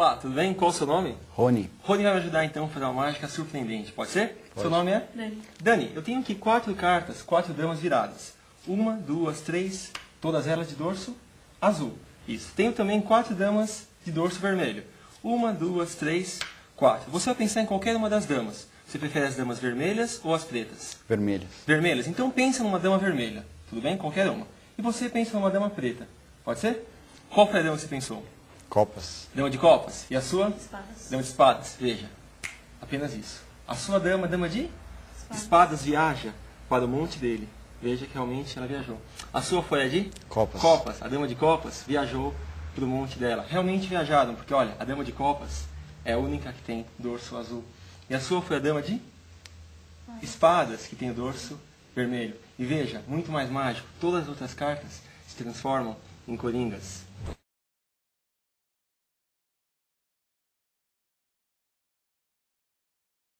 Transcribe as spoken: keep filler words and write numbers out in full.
Olá, tudo bem? Qual o seu nome? Rony. Rony vai me ajudar então a fazer uma mágica surpreendente, pode ser? Pode. Seu nome é? Dani. Dani, eu tenho aqui quatro cartas, quatro damas viradas. Uma, duas, três, todas elas de dorso azul. Isso. Tenho também quatro damas de dorso vermelho. Uma, duas, três, quatro. Você vai pensar em qualquer uma das damas. Você prefere as damas vermelhas ou as pretas? Vermelhas. Vermelhas. Então pensa numa dama vermelha. Tudo bem? Qualquer uma. E você pensa numa dama preta. Pode ser? Qual foi a dama que você pensou? Copas. Dama de copas. E a sua? Espadas. Dama de espadas. Veja. Apenas isso. A sua dama, dama de Espadas. espadas, viaja para o monte dele. Veja que realmente ela viajou. A sua foi a de? Copas. Copas. A dama de copas viajou para o monte dela. Realmente viajaram, porque olha, a dama de copas é a única que tem dorso azul. E a sua foi a dama de espadas, que tem o dorso vermelho. E veja, muito mais mágico, todas as outras cartas se transformam em coringas.